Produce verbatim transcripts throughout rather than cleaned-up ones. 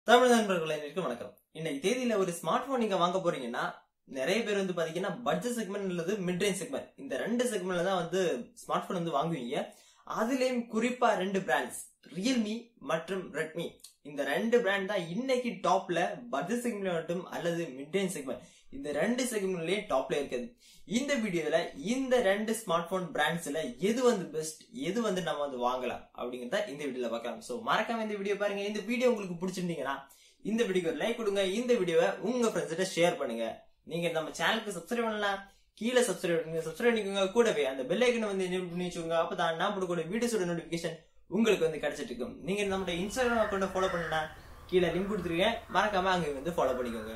தமிழ் நண்பர்களுக்கு வணக்கம். இன்னைக்கு தேதியில ஒரு ஸ்மார்ட் போன் நீங்க வாங்க போறீங்கன்னா நிறைய பேர் வந்து பாத்தீங்கன்னா பட்ஜெட் செக்மெண்ட் அல்லது மிட் ரேஞ்ச் செக்மெண்ட் இந்த ரெண்டு செக்மெண்ட்ல தான் வந்து ஸ்மார்ட் போன் வந்து வாங்குவீங்க. அதுலயும் குறிப்பா ரெண்டு பிராண்ட்ஸ் ரியல்மி மற்றும் ரெட்மி, இந்த ரெண்டு பிராண்ட் தான் இன்னைக்கு டாப்ல பட்ஜெட் செக்மெண்ட் மட்டும் அல்லது மிட் ரேஞ்ச் செக்மெண்ட் இந்த ரெண்டு செக்மெண்ட்லயே டாப்ல இருக்குது. இந்த வீடியோல இந்த ரெண்டு ஸ்மார்ட் போன் பிராண்ட்ஸ்ல எது வந்து பெஸ்ட், எது வந்து நம்ம வந்து வாங்கலாம் அப்படிங்கறத இந்த வீடியோல பார்க்கலாம். சோ மறக்காம இந்த வீடியோ பாருங்க. இந்த வீடியோ உங்களுக்கு பிடிச்சிருந்தீங்கன்னா இந்த வீடியோக்கு லைக் கொடுங்க, இந்த வீடியோவை உங்க ஃப்ரெண்ட்ஸ் கிட்ட ஷேர் பண்ணுங்க. நீங்க நம்ம சேனலுக்கு சப்ஸ்கிரைப் பண்ணலாம், கீழே சப்ஸ்கிரைப் பண்ணுங்க, சப்ஸ்கிரைப் பண்ணிக்கோங்க. கூடவே அந்த பெல் ஐக்கனை வந்து எனேபிள் பண்ணி வச்சுக்கோங்க. அப்பதான் நான் போடக்கூடிய வீடியோஸோட நோட்டிபிகேஷன் உங்களுக்கு வந்து கிடைச்சிட்டு இருக்கும். நீங்க நம்மளோட இன்ஸ்டாகிராம் அக்கௌண்ட ஃபாலோ பண்ணா கீழே லிங்க் கொடுத்துருக்கேன், மறக்காம அங்க வந்து ஃபாலோ பண்ணிக்கோங்க.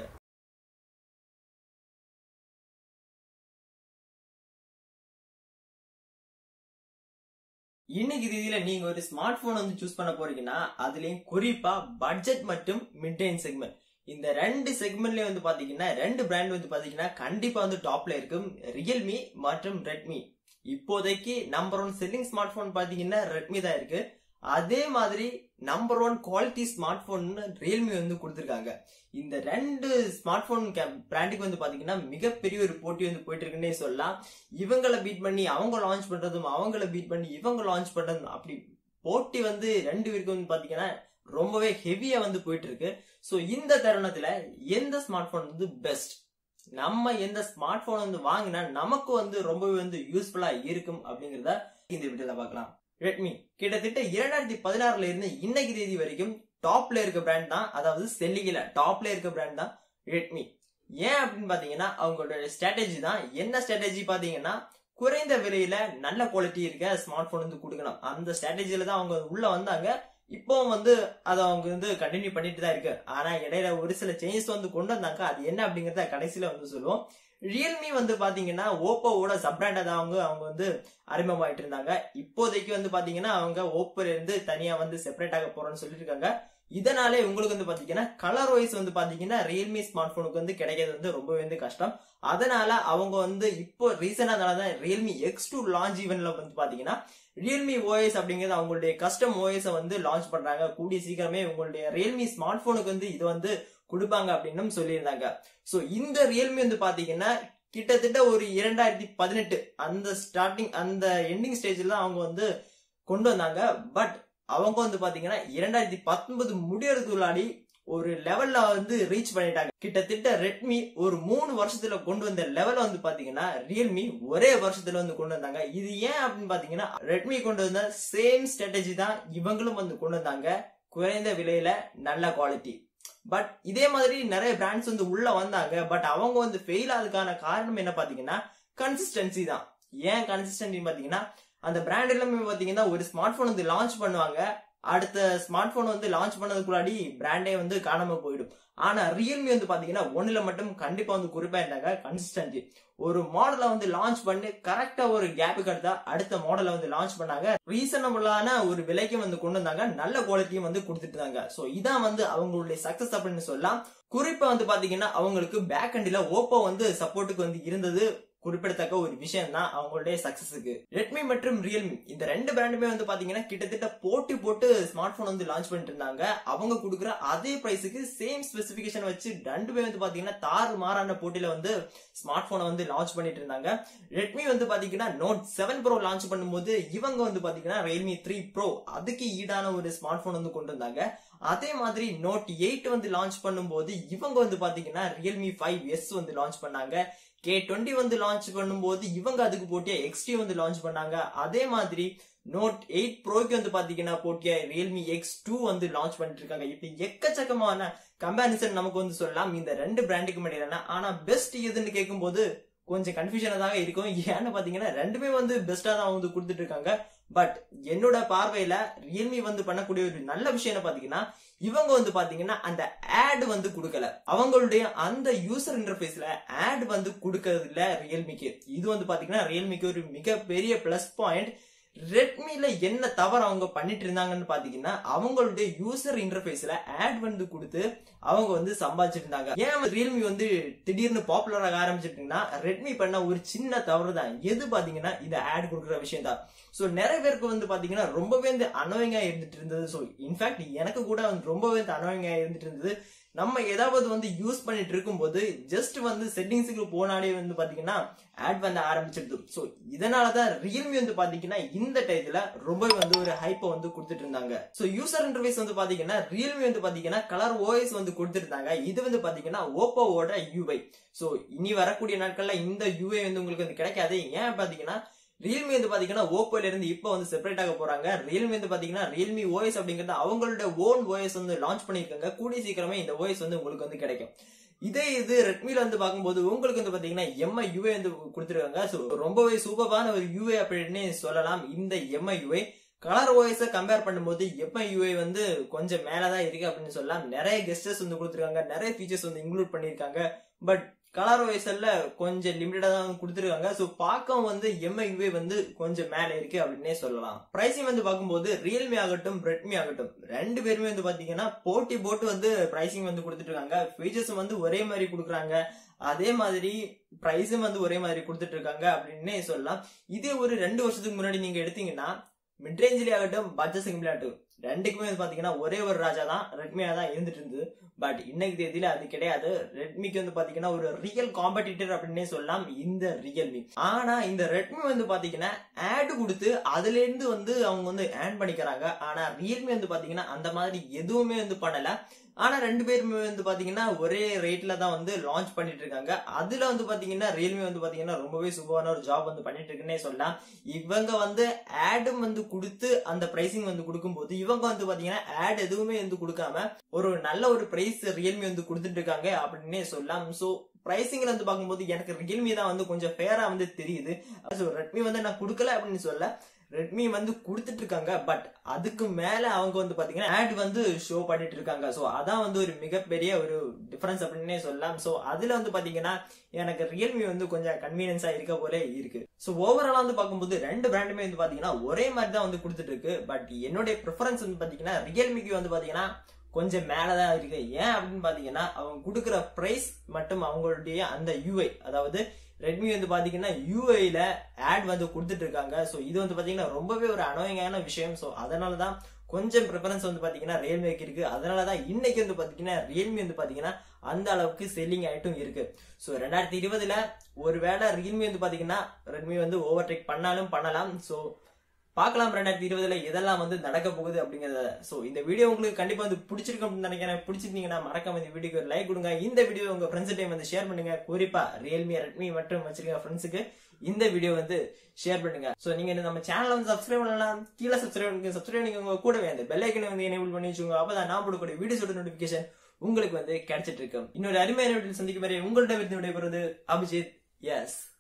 இன்னைக்கு தேதியில நீங்க ஒரு ஸ்மார்ட் போன் வந்து சூஸ் பண்ண போறீங்கன்னா அதுலயும் குறிப்பா பட்ஜெட் மற்றும் மிட் ரேஞ்ச் செக்மெண்ட் இந்த ரெண்டு செக்மெண்ட்லயே வந்து பாத்தீங்கன்னா ரெண்டு பிராண்ட் வந்து பாத்தீங்கன்னா கண்டிப்பா வந்து டாப்ல இருக்கும். ரியல்மி மற்றும் ரெட்மி. இப்போதைக்கு number one selling smart phone பாத்தீங்கன்னா ரெட்மி தான் இருக்கு. அதே மாதிரி number one quality smart phone Realme வந்து கொடுத்திருக்காங்க. இந்த ரெண்டு ஸ்மார்ட் போன் பிராண்டுக்கு வந்து பாத்தீங்கன்னா மிகப்பெரிய ஒரு போட்டி வந்து போயிட்டு இருக்குன்னே சொல்லலாம். இவங்களை பீட் பண்ணி அவங்க லான்ச் பண்றதும் அவங்களை பீட் பண்ணி இவங்க லான்ச் பண்றதும் அப்படி போட்டி வந்து ரெண்டு பேருக்கு வந்து பாத்தீங்கன்னா ரொம்பவே ஹெவியா வந்து போயிட்டு இருக்கு. சோ இந்த தருணத்துல எந்த ஸ்மார்ட் போன் வந்து பெஸ்ட், நம்ம எந்த ஸ்மார்ட் போன் வந்து வாங்கினா நமக்கு வந்து ரொம்பவே வந்து யூஸ்ஃபுல்லா இருக்கும் அப்படிங்கறத இந்த வீடியோல பார்க்கலாம். ரெட்மி கிட்டத்தட்ட இரண்டாயிரத்தி பதினாறுல இருந்து இன்னைக்கு தேதி வரைக்கும் டாப்ல இருக்க பிராண்ட் தான், அதாவது செல்லிங்ல டாப்ல இருக்க பிராண்ட் தான் ரெட்மி. ஏன் அப்படின்னு பாத்தீங்கன்னா அவங்களோட ஸ்ட்ராட்டஜி தான். என்ன ஸ்ட்ராட்டஜி பாத்தீங்கன்னா குறைந்த விலையில நல்ல குவாலிட்டி இருக்க ஸ்மார்ட் போன் வந்து கொடுக்கணும். அந்த ஸ்ட்ராட்டஜில தான் அவங்க உள்ள வந்தாங்க. இப்போ வந்து அதை அவங்க வந்து கண்டினியூ பண்ணிட்டு தான் இருக்கு. ஆனா இடையில ஒரு சில சேஞ்சஸ் வந்து கொண்டு வந்தாங்க. அது என்ன அப்படிங்கறத கடைசியில வந்து சொல்லுவோம். ரியல்மி வந்து பாத்தீங்கன்னா ஓப்போவோட சப் பிராண்டா தான் அவங்க அவங்க வந்து அறிமுகமாயிட்டு இருந்தாங்க. இப்போதைக்கு வந்து பாத்தீங்கன்னா அவங்க ஓப்போல இருந்து தனியா வந்து செப்பரேட் ஆக போறோம்னு சொல்லிருக்காங்க. இதனாலே உங்களுக்கு வந்து பாத்தீங்கன்னா கலர் வைஸ் வந்து பாத்தீங்கன்னா ரியல்மி ஸ்மார்ட் போனுக்கு வந்து கிடைக்கிறது வந்து ரொம்பவே வந்து கஷ்டம். அதனால அவங்க வந்து இப்போ ரீசனா தான் ரியல்மி எக்ஸ் டூ லான்ச் ஈவென்ட்ல வந்து பாத்தீங்கன்னா ரியல்மி ஓஎஸ் அப்படிங்கிறது அவங்களுடைய கஸ்டம் ஓஎஸ் வந்து லான்ச் பண்றாங்க. கூடிய சீக்கிரமே உங்களுடைய ரியல்மி ஸ்மார்ட் போனுக்கு வந்து இது வந்து கொடுப்பாங்க அப்படின்னு சொல்லியிருந்தாங்க. சோ இந்த ரியல்மி வந்து பாத்தீங்கன்னா கிட்டத்தட்ட ஒரு இரண்டாயிரத்தி பதினெட்டு அந்த ஸ்டார்டிங் அந்த எண்டிங் ஸ்டேஜ்ல தான் அவங்க வந்து கொண்டு வந்தாங்க. பட் அவங்க வந்து பாத்தீங்கன்னா இரண்டாயிரத்தி பத்தொன்பது முடியறதுக்குள்ளாடி ஒரு லெவல்ல வந்து ரீச் பண்ணிட்டாங்க. கிட்டத்தட்ட ரெட்மி ஒரு மூணு வருஷத்துல கொண்டு வந்த லெவல் வந்து பாத்தீங்கன்னா ரியல்மி ஒரே வருஷத்துல வந்து கொண்டு வந்தாங்க. இது ஏன் அப்படின்னு பாத்தீங்கன்னா ரெட்மி கொண்டு வந்த சேம் ஸ்ட்ராட்டஜி தான் இவங்களும் வந்து கொண்டு வந்தாங்க. குறைந்த விலையில நல்ல குவாலிட்டி. பட் இதே மாதிரி நிறைய பிராண்ட்ஸ் வந்து உள்ள வந்தாங்க. பட் அவங்க வந்து ஃபெயில் ஆனதுக்கான காரணம் என்ன பாத்தீங்கன்னா கன்சிஸ்டன்சி தான். ஏன் கன்சிஸ்டன்சி பாத்தீங்கன்னா அந்த பிராண்ட் எல்லாமே பாத்தீங்கன்னா ஒரு ஸ்மார்ட் போன் வந்து லான்ச் பண்ணுவாங்க, அடுத்த ஸ்மார்ட் போன் வந்து லான்ச் பண்ணதுக்குள்ளாடி பிராண்டே வந்து காணாம போயிடும். ஆனா ரியல்மி வந்து பாத்தீங்கன்னா ஒண்ணுல மட்டும் கண்டிப்பா வந்து குறிப்பா இருந்தாங்க கன்சிஸ்டன்சி. ஒரு மாடலை வந்து லான்ச் பண்ணி கரெக்டா ஒரு கேப்புக்கு அடுத்தா அடுத்த மாடலை வந்து லான்ச் பண்ணாங்க. ரீசனபிளான ஒரு விலைக்கு வந்து கொண்டு வந்தாங்க, நல்ல குவாலிட்டியும் வந்து கொடுத்துட்டு இருந்தாங்க. சோ இதான் வந்து அவங்களுடைய சக்சஸ் அப்படின்னு சொல்லலாம். குறிப்பா வந்து பாத்தீங்கன்னா அவங்களுக்கு பேக் எண்ட்ல ஓப்போ வந்து சப்போர்ட்டுக்கு வந்து இருந்தது குறிப்பிடத்தக்க ஒரு விஷயம் தான் அவங்களுடைய சக்சஸுக்கு. ரெட்மி மற்றும் ரியல்மி இந்த ரெண்டு பிராண்டுமே வந்து பாத்தீங்கன்னா கிட்டத்தட்ட போட்டி போட்டு ஸ்மார்ட் போன் வந்து லான்ச் பண்ணிட்டு இருந்தாங்க. அவங்க கொடுக்குற அதே பிரைஸுக்கு சேம் ஸ்பெசிபிகேஷன் வச்சு ரெண்டுமே வந்து பாத்தீங்கன்னா தாறு மாறான போட்டியில வந்து ஸ்மார்ட் போனை வந்து லான்ச் பண்ணிட்டு இருந்தாங்க. ரெட்மி வந்து பாத்தீங்கன்னா நோட் செவன் ப்ரோ லான்ச் பண்ணும்போது இவங்க வந்து பாத்தீங்கன்னா ரியல்மி த்ரீ ப்ரோ அதுக்கு ஈடான ஒரு ஸ்மார்ட் போன் வந்து கொண்டு வந்தாங்க. அதே மாதிரி நோட் எயிட் வந்து லான்ச் பண்ணும்போது இவங்க வந்து பாத்தீங்கன்னா ரியல்மி ஃபைவ் எஸ் வந்து லான்ச் பண்ணாங்க. கே டுவெண்ட்டி வந்து லான்ச் பண்ணும்போது இவங்க அதுக்கு போட்டியா எக்ஸ்டி வந்து லான்ச் பண்ணாங்க. அதே மாதிரி நோட் எயிட் ப்ரோக்கு வந்து பாத்தீங்கன்னா போட்டியா ரியல்மி எக்ஸ் டூ வந்து லான்ச் பண்ணிட்டு இருக்காங்க. இப்ப எக்கச்சக்கமான கம்பேரிசன் நமக்கு வந்து சொல்லலாம் இந்த ரெண்டு பிராண்டுக்கு முடியல. ஆனா பெஸ்ட் எதுன்னு கேட்கும் போது கொஞ்சம் கன்ஃபியூஷனா தான் இருக்கும். ஏன்னு பாத்தீங்கன்னா ரெண்டுமே வந்து பெஸ்டா தான் வந்து கொடுத்துட்டு இருக்காங்க. பட் என்னோட பார்வையில ரியல்மி வந்து பண்ணக்கூடிய ஒரு நல்ல விஷயம் என்ன பாத்தீங்கன்னா இவங்க வந்து பாத்தீங்கன்னா அந்த ஆட் வந்து கொடுக்கல. அவங்களுடைய அந்த யூசர் இன்டர்ஃபேஸ்ல ஆட் வந்து கொடுக்கறது இல்ல ரியல்மிக்கு. இது வந்து பாத்தீங்கன்னா ரியல்மிக்கு ஒரு மிகப்பெரிய பிளஸ் பாயிண்ட். ரெட்மில என்ன தவறு அவங்க பண்ணிட்டு இருந்தாங்கன்னு பாத்தீங்கன்னா அவங்களுடைய யூசர் இன்டர்ஃபேஸ்ல ஆட் வந்து கொடுத்து அவங்க வந்து சம்பாதிச்சிட்டு இருந்தாங்க. ஏன் ரியல்மி வந்து திடீர்னு பாப்புலர் ஆக ஆரம்பிச்சிட்டீங்கன்னா ரெட்மி பண்ண ஒரு சின்ன தவறு தான். எது பாத்தீங்கன்னா இந்த ஆட் கொடுக்குற விஷயம் தான். சோ நிறைய பேருக்கு வந்து பாத்தீங்கன்னா ரொம்பவே வந்து அனோயிங்கா இருந்துட்டு இருந்தது. சோ இன்ஃபேக்ட் எனக்கு கூட வந்து ரொம்பவே வந்து அனோயிங்கா இருந்துட்டு இருந்தது. நம்ம ஏதாவது வந்து யூஸ் பண்ணிட்டு இருக்கும் போது ஜஸ்ட் வந்து செட்டிங்ஸுக்கு போனாலே வந்து பாத்தீங்கன்னா ஆட் வந்து ஆரம்பிச்சிருது. சோ இதனாலதான் ரியல்மி வந்து பாத்தீங்கன்னா இந்த டைத்துல ரொம்ப வந்து ஒரு ஹைப்பை வந்து கொடுத்துட்டு இருந்தாங்க. சோ யூசர் இன்டர்ஃபேஸ் வந்து பாத்தீங்கன்னா ரியல்மி வந்து பாத்தீங்கன்னா கலர் ஓஎஸ் வந்து கொடுத்துருந்தாங்க. இது வந்து பாத்தீங்கன்னா ஓப்போவோட யூஐ. சோ இனி வரக்கூடிய நாட்கள்ல இந்த யூஐ வந்து உங்களுக்கு வந்து கிடைக்காது. ஏன் பாத்தீங்கன்னா ரியல்மி வந்து பாத்தீங்கன்னா ஓப்போல இருந்து இப்ப வந்து செப்பரேட் ஆக போறாங்க. ரியல்மி வந்து பாத்தீங்கன்னா ரியல்மி ஓஎஸ் அப்படிங்கறது அவங்களோட ஓன் ஓஎஸ் வந்து லான்ச் பண்ணிருக்காங்க. கூடிய சீக்கிரமே இந்த ஓஎஸ் வந்து உங்களுக்கு வந்து கிடைக்கும். இதே இது ரெட்மில வந்து பார்க்கும்போது உங்களுக்கு வந்து பாத்தீங்கன்னா எம்ஐ யூஐ வந்து கொடுத்துருக்காங்க. சோ ரொம்பவே சூப்பரான ஒரு யூஐ அப்படின்னு சொல்லலாம் இந்த Mi UI. Colour OS compare பண்ணும்போது எம்ஐ யூஐ வந்து கொஞ்சம் மேலதான் இருக்கு அப்படின்னு சொல்லலாம். நிறைய கெஸ்டர்ஸ் வந்து கொடுத்துருக்காங்க, நிறைய ஃபீச்சர்ஸ் வந்து இன்க்ளூட் பண்ணிருக்காங்க. பட் கலர் ஓஎஸ்ல கொஞ்சம் லிமிட்டடா தான் கொடுத்துருக்காங்க. சோ பார்க்கவும் வந்து எம்ஐ யூஐ வந்து கொஞ்சம் மேல இருக்கு அப்படின்னே சொல்லலாம். பிரைசிங் வந்து பார்க்கும்போது ரியல்மி ஆகட்டும் ரெட்மி ஆகட்டும் ரெண்டு பேருமே வந்து பாத்தீங்கன்னா போட்டி போட்டு வந்து பிரைசிங் வந்து கொடுத்துட்டு இருக்காங்க. ஃபீச்சர்ஸ் வந்து ஒரே மாதிரி கொடுக்குறாங்க, அதே மாதிரி பிரைஸும் வந்து ஒரே மாதிரி கொடுத்துட்டு இருக்காங்க அப்படின்னே சொல்லலாம். இதே ஒரு ரெண்டு வருஷத்துக்கு முன்னாடி நீங்க எடுத்தீங்கன்னா மிட் ரேஞ்சிலே ஆகட்டும் பட்ஜெட் செக்மெண்ட்ல ஆகட்டும் ரெண்டுக்குமே வந்து பாத்தீங்கன்னா ஒரே ஒரு ராஜா தான் ரெட்மியா தான் இருந்துட்டு இருந்தது. பட் இன்னைக்கு தேதியில அது கிடையாது. ரெட்மிக்கு வந்து பாத்தீங்கன்னா ஒரு ரியல் காம்படிட்டர் அப்படின்னே சொல்லலாம் இந்த ரியல்மி. ஆனா இந்த ரெட்மி வந்து பாத்தீங்கன்னா ஆட் கொடுத்து அதுல இருந்து வந்து அவங்க வந்து ஏர்ன் பண்ணிக்கிறாங்க. ஆனா ரியல்மி வந்து பாத்தீங்கன்னா அந்த மாதிரி எதுவுமே வந்து பண்ணல. ஆனா ரெண்டு பேருமே வந்து பாத்தீங்கன்னா ஒரே ரேட்ல தான் வந்து லான்ச் பண்ணிட்டு இருக்காங்க. அதுல வந்து பாத்தீங்கன்னா ரியல்மி வந்து பாத்தீங்கன்னா ரொம்பவே சூப்பரான ஒரு ஜாப் வந்து பண்ணிட்டு இருக்குன்னே சொல்லலாம். இவங்க வந்து ஆடும் வந்து கொடுத்து அந்த பிரைசிங் வந்து கொடுக்கும் போது இவங்க வந்து பாத்தீங்கன்னா ஆட் எதுவுமே வந்து கொடுக்காம ஒரு நல்ல ஒரு பிரைஸ் ரியல்மி வந்து கொடுத்துட்டு இருக்காங்க அப்படின்னே சொல்லலாம். சோ பிரைசிங்ல வந்து பார்க்கும்போது எனக்கு ரியல்மி தான் வந்து கொஞ்சம் ஃபேரா வந்து தெரியுது. ரெட்மி வந்து நான் கொடுக்கல அப்படின்னு சொல்ல, ரெட்மி வந்து கொடுத்துட்டு இருக்காங்க. பட் அதுக்கு மேல அவங்க வந்து பாத்தீங்கன்னா ஆட் வந்து ஷோ பண்ணிட்டு இருக்காங்க. சோ அதான் வந்து ஒரு மிகப்பெரிய ஒரு டிஃபரன்ஸ் அப்படின்னே சொல்லலாம். சோ அதுல வந்து பாத்தீங்கன்னா எனக்கு ரியல்மி வந்து கொஞ்சம் கன்வீனியன்ஸா இருக்க போல இருக்கு. சோ ஓவராலா வந்து பார்க்கும்போது ரெண்டு பிராண்டுமே வந்து பாத்தீங்கன்னா ஒரே மாதிரி தான் வந்து கொடுத்துட்டு இருக்கு. பட் என்னுடைய ப்ரிஃபரன்ஸ் வந்து பாத்தீங்கன்னா ரியல்மிக்கு வந்து பாத்தீங்கன்னா கொஞ்சம் மேலதான் இருக்கு. ஏன் அப்படின்னு பாத்தீங்கன்னா அவங்க கொடுக்குற பிரைஸ் மற்றும் அவங்களுடைய அந்த யூஐ, அதாவது ரெட்மி வந்து பாத்தீங்கன்னா யூஐல ஆட் வந்து கொடுத்துட்டு இருக்காங்க. சோ இது வந்து பாத்தீங்கன்னா ரொம்பவே ஒரு அனோயிங்கான விஷயம். சோ அதனாலதான் கொஞ்சம் ப்ரிஃபரன்ஸ் வந்து பாத்தீங்கன்னா ரியல்மிக்கு இருக்கு. அதனாலதான் இன்னைக்கு வந்து பாத்தீங்கன்னா ரியல்மி வந்து பாத்தீங்கன்னா அந்த அளவுக்கு செல்லிங் ஆயிட்டும் இருக்கு. சோ ரெண்டாயிரத்தி இருபதுல ஒருவேளை ரியல்மி வந்து பாத்தீங்கன்னா ரெட்மி வந்து ஓவர்டேக் பண்ணாலும் பண்ணலாம். சோ பார்க்கலாம் ரெண்டாயிரத்தி இருபதுல இதெல்லாம் வந்து நடக்க போகுது அப்படிங்கறத. சோ இந்த வீடியோ உங்களுக்கு கண்டிப்பா வந்து பிடிச்சிருக்கும் அப்படின்னு நினைக்கிறேன். பிடிச்சிருந்தீங்கன்னா மறக்காம இந்த வீடியோக்கு ஒரு லைக் கொடுங்க. இந்த வீடியோ உங்க ஃப்ரெண்ட்ஸ் டைம் வந்து ஷேர் பண்ணுங்க. குறிப்பா ரியல்மி ரெட்மி மற்றும் வச்சிருக்க ஃப்ரெண்ட்ஸுக்கு இந்த வீடியோ வந்து ஷேர் பண்ணுங்க. சோ நீங்க நம்ம சேனலை வந்து சப்ஸ்கிரைப் பண்ணலாம். கீழே சப்ஸ்கிரைப் பண்ணுங்க. சப்ஸ்கிரைப் நீங்க உங்க கூடவே அந்த பெல் ஐக்கனை வந்து எனேபிள் பண்ணி வச்சுக்கோங்க. அப்பதான் நான் போடக்கூடிய வீடியோஸோட நோட்டிபிகேஷன் உங்களுக்கு வந்து கிடைச்சிட்டு இருக்கும். இன்னொரு அருமையான வீடியோ சந்திக்கும் வரை உங்கள்ட்ட விருது விடைபெறுவது அபிஜித். எஸ்.